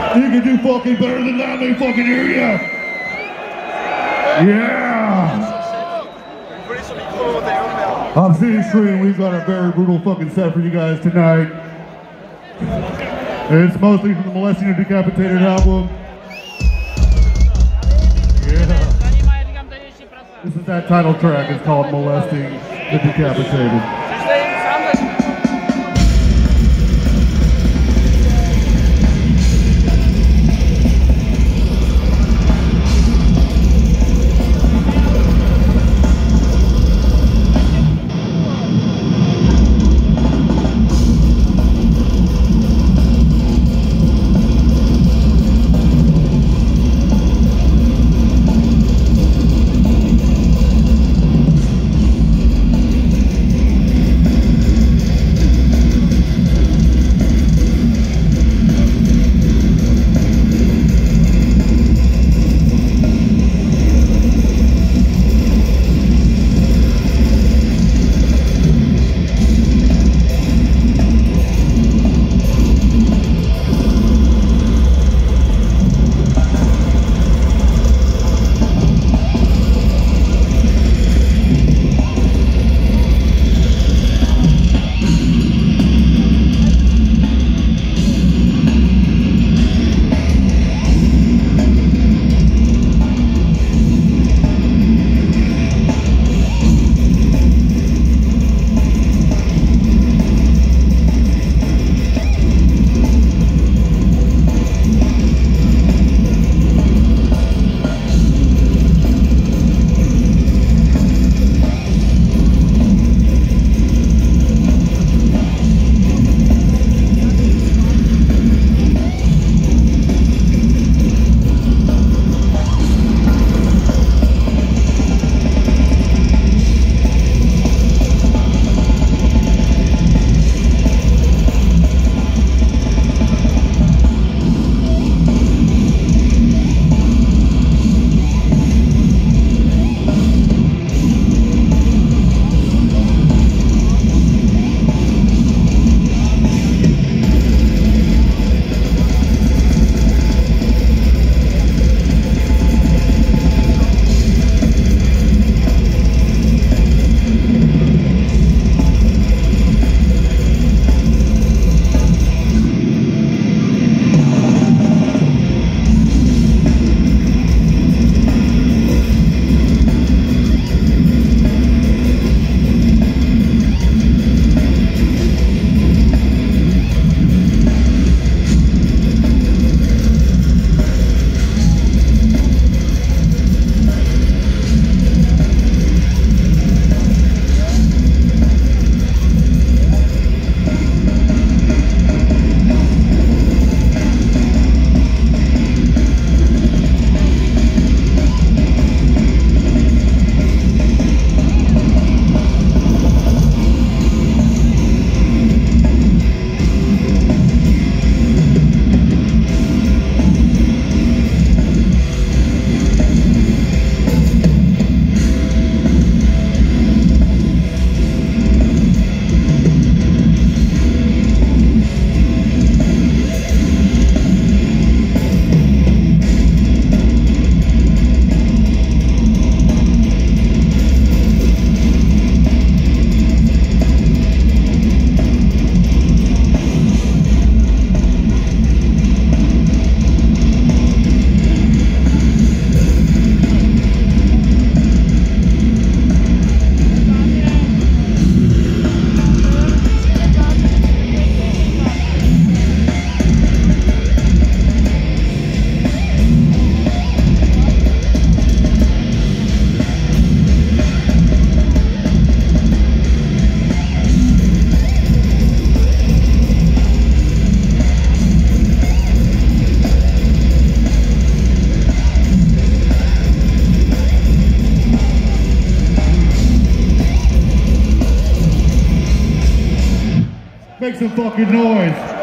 You can do fucking better than that, they fucking hear ya! Yeah! I'm City Street, we've got a very brutal fucking set for you guys tonight. It's mostly from the Molesting and Decapitated album. Yeah. This is that title track, it's called Molesting the Decapitated. Make some fucking noise.